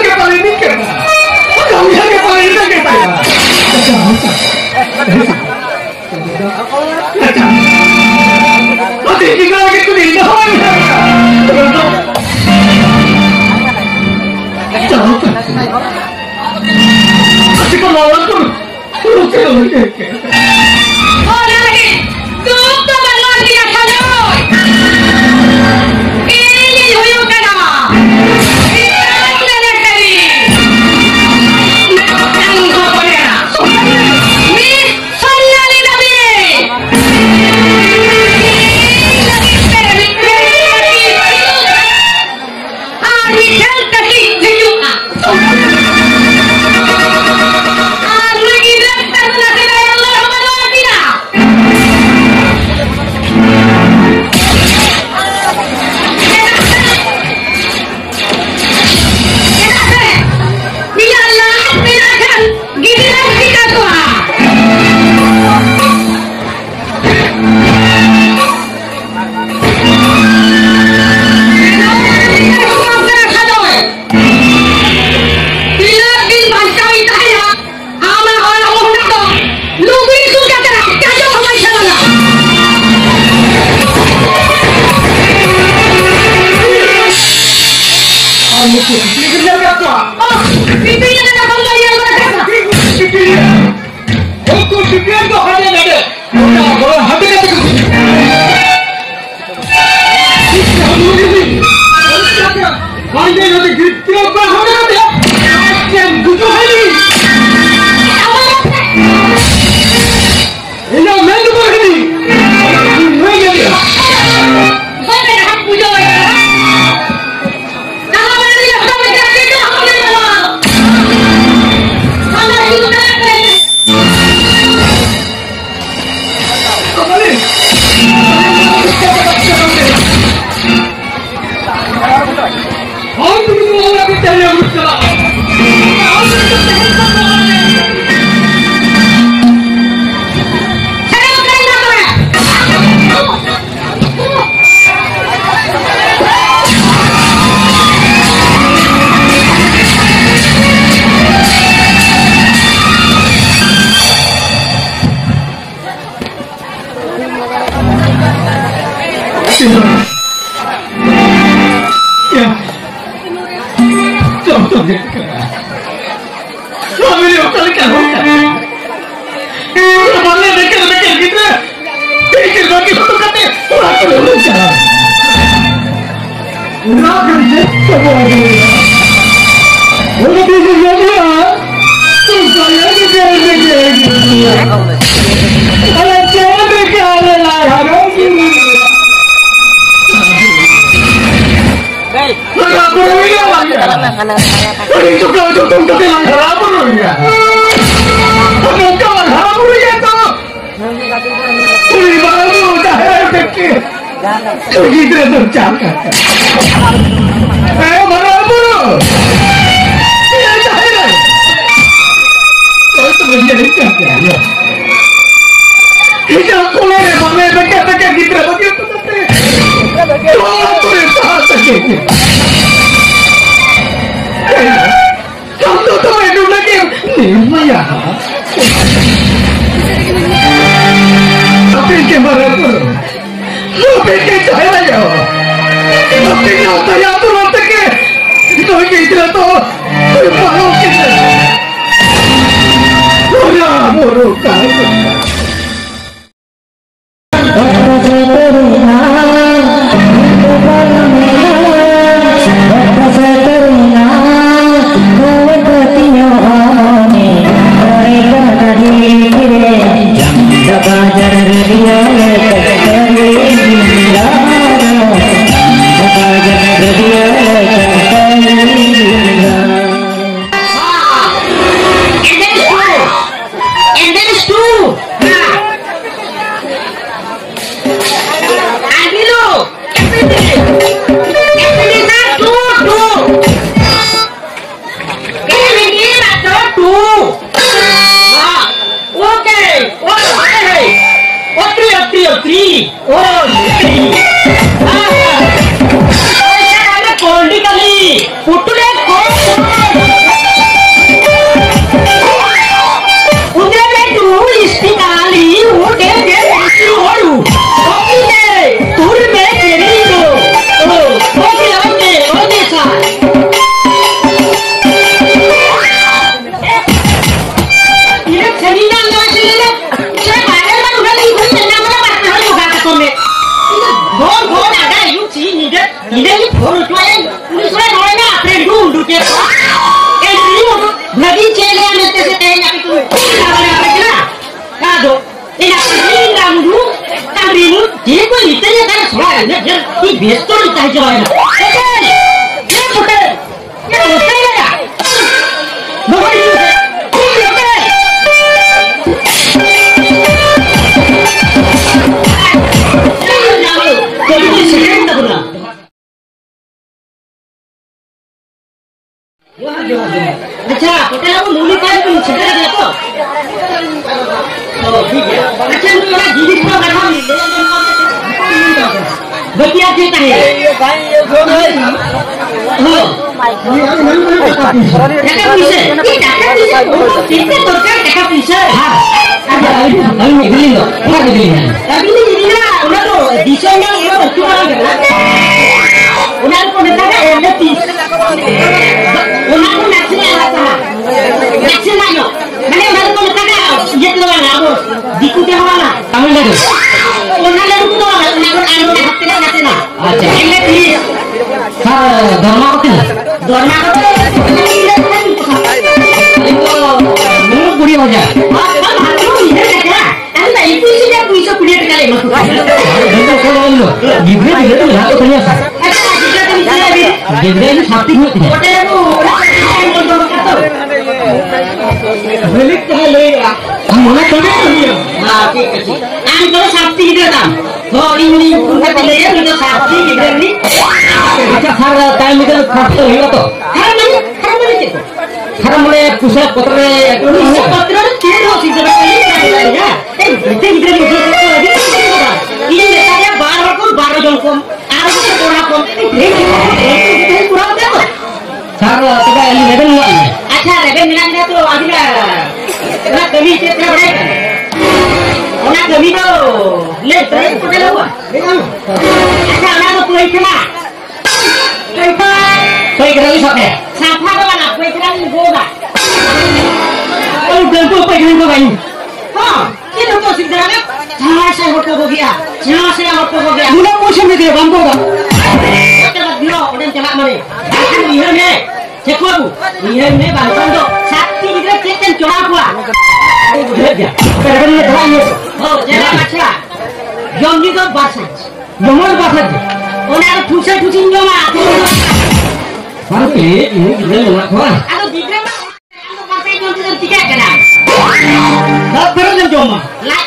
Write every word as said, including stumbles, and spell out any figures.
के पाले नहीं करना हम यहाँ के पाले नहीं कर पाएगा अच्छा अरे कितना के तू नहीं हो चलो अच्छी को लाओ तो रुके रुके और नहीं तू तो बलवान दिया था ना ये हुई करा ये करी अंगो बोलेगा मैं सन्नाली नबी आदमी चल तकी जिजुआ Bajar Radio Leka. Eh, dulu lagi cewek yang nanti saya tanya itu apa apa kira? Kado, ini apa ini kamu? Kamu dia kok itu ya kan soalnya dia di besok itu aja lah. Oke, ya betul, ya betul ya. Bawa ini, ini oke. Jadi ini sekarang tak pernah. अच्छा पता है वो मूली का भी छिटा दिया तो तो ठीक है अच्छा मेरा जीवित का बैठा नहीं ले बतिया देता है ये भाई ये जोन है हो टका पीछे ये टका पीछे कितने सरकार टका पीछे हां अभी अभी मिली लो क्या मिली है अभी नहीं मिली ना उन्हें तो दिशा में ये बच्चों वाला उन्हें को नेता का एमपी उन्हें को नेक्स्ट नेक्स्ट ना यो मैंने उन्हें को नेता का ये तो वाला वो दिक्कत क्या वाला तमिलनाडु उन्हें लोग तो उन्हें को आने में हफ्ते ना हफ्ते ना अच्छा एमपी सर धर्मा को धर्मा को इनको मुंह पूरी हो जाए हां हां तो इधर क्या अरे इनको इसे पुलिस पुलिस करे मत धंधा खोलो लो गिरे गिरे तो यहां तो नहीं आ गिरे ini sakti होती है मिलिक कहाँ लेगा हमने कभी नहीं हाँ ठीक है आम तो sakti gitu kan oh ini bukan leya itu sakti gitu nih अच्छा सर टाइम itu खर्च होगा तो karena mana karena mana itu karena mulai pusat kotornya pusat kotornya kiri loh sih sebenarnya ya eh itu gitu lagi ini metanya baru pun baru jongkom harus kurang pun ini kurang apa sir तब level हुआ अच्छा level मिला मिला तो अभी ना ना कभी कितना बढ़ेगा ना कभी तो ले तो कितना हुआ अच्छा ना तो कोई कितना कोई तो कोई कितना भी सकते साफा का वाला कोई कितना भी होगा कोई गलत कोई कितना को भाई हाँ ये तो तो सीधा ना जहाँ से होटल हो गया जहाँ से होटल हो गया मुझे पूछे में दे बंद होगा दियो उड़न चला मरे kan iya ne cekwa bu iya ne bangsan do sakti gitu cekten coba gua udah aja karena ini terang oh jangan baca jom ni do bahasa jomol bahasa ona ada thuse thusin joma baru ini ini juga orang aduh digre mah bahasa itu tiga kena tak perlu joma